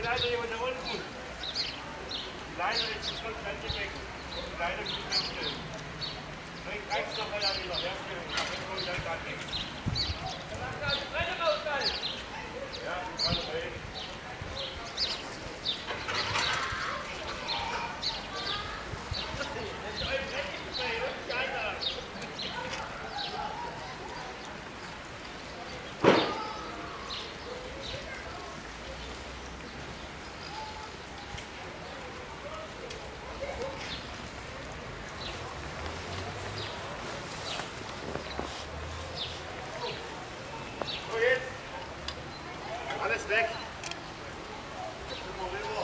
leider jemand da unten. Die Leine ist schon ganz weg. Die Leine ist nicht mehr still. Dann reicht es noch mal wieder. Herstellen. Dann kommt dann gerade weg. Dann macht er die Bretter rausfallen. Ja, die kann rein. Alles weg. Jetzt sind wir rüber.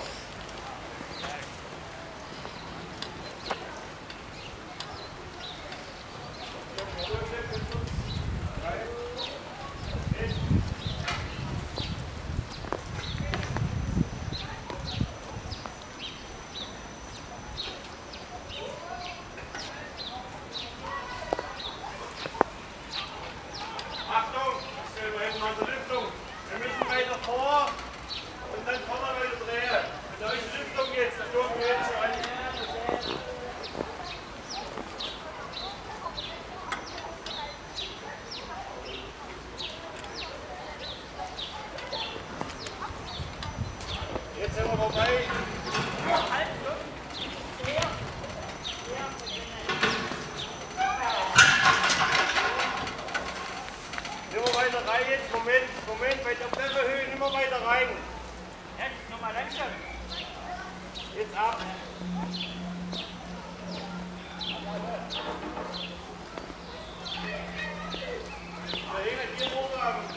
Achtung, ich stelle mal hinten an der Lüftung. Wir müssen weiter vor und dann vorne weiter drehen. Mit euch Lüftung jetzt, da dürfen wir jetzt schon an. Jetzt sind wir vorbei. Immer weiter rein jetzt, Moment, weiter auf der Höhe, immer weiter rein. Jetzt, nochmal langsam. Jetzt ab. Da hinten, hier hoch haben.